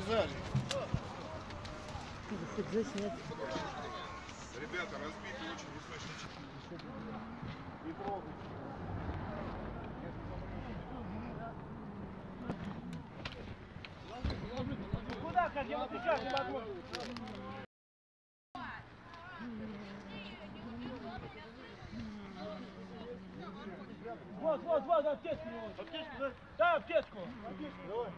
сказали. Ребята, разбитый очень высочный. Не трогай. Куда, как я сейчас не могу? Вот, аптечку. Аптечку, да? Да, аптечку. Аптечку, давай.